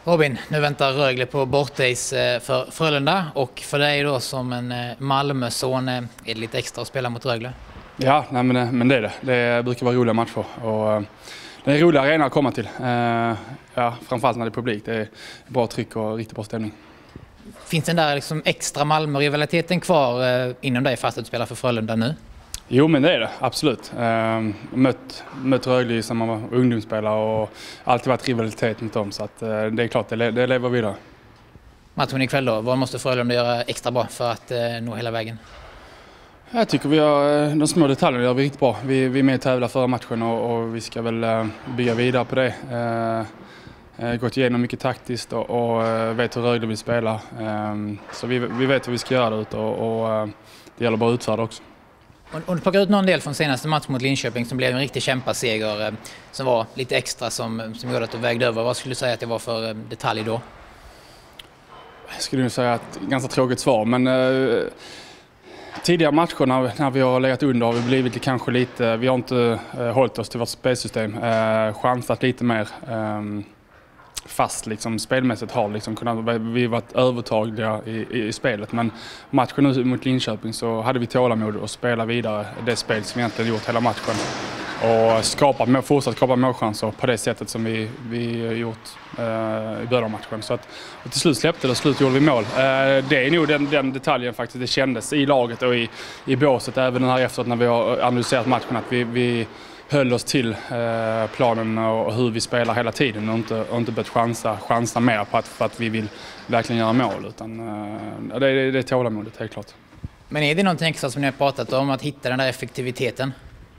Robin, nu väntar Rögle på bortais för Frölunda, och för dig då som en Malmöson är det lite extra att spela mot Rögle? Ja, nej, men det är det. Det brukar vara roliga matcher och det är en rolig arena att komma till. Ja, framförallt när det är publik. Det är bra tryck och riktigt bra stämning. Finns den där liksom extra Malmö-rivaliteten kvar inom dig fast att du spelar för Frölunda nu? Jo, men det är det, absolut. Mött Rögle som man var ungdomsspelare och alltid varit rivalitet mot dem, så att det är klart, det lever vidare. Matchen ikväll då, vad måste Frölunda göra extra bra för att nå hela vägen? Jag tycker vi har de små detaljerna gör vi riktigt bra. Vi är med och tävlar förra matchen och vi ska väl bygga vidare på det. Gått igenom mycket taktiskt och vet hur Rögle vill spela. Så vi vet vad vi ska göra där ute och det gäller bara att utföra också. Om du plockar ut någon del från senaste matchen mot Linköping som blev en riktig kämpaseger som var lite extra som gjorde att du vägde över, vad skulle du säga att det var för detalj då? Jag skulle nog säga att ganska tråkigt svar, men tidigare matcher när vi har legat under har vi blivit kanske lite, vi har inte hållit oss till vårt spelsystem, chansat lite mer fast liksom spelmässigt har liksom vi varit övertagliga i spelet, men matchen nu mot Linköping så hade vi tålamod och spela vidare det spel som vi egentligen gjort hela matchen och fortsatt skapa målchanser på det sättet som vi gjort i början av matchen. Så att till slut släppte det och slut gjorde vi mål. Det är nog den detaljen faktiskt, det kändes i laget och i båset även här efteråt när vi har analyserat matchen, att vi höll oss till planen och hur vi spelar hela tiden och inte börjat chansa mer för att vi vill verkligen göra mål, utan det är tålamodet helt klart. Men är det någonting extra som ni har pratat om, att hitta den där effektiviteten?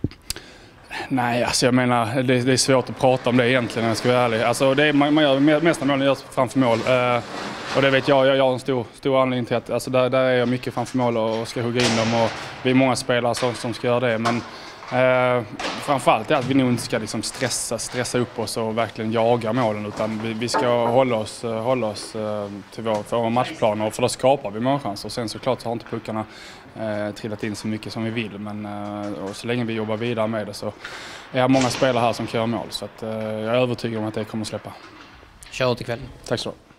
Nej, alltså jag menar, det är svårt att prata om det egentligen, jag ska vara ärlig. Alltså man gör mesta målen görs framför mål. Och det vet jag har en stor anledning till att alltså där är jag mycket framför mål och ska hugga in dem, och vi är många spelare som ska göra det. Men framförallt är att vi nog inte ska liksom stressa upp oss och verkligen jaga målen, utan vi ska hålla oss till vår matchplan, och för då skapar vi målchanser. Och sen såklart så har inte puckarna trillat in så mycket som vi vill, men och så länge vi jobbar vidare med det så är det många spelare här som kan göra mål, så att jag är övertygad om att det kommer att släppa. Kör åt ikväll. Tack så mycket.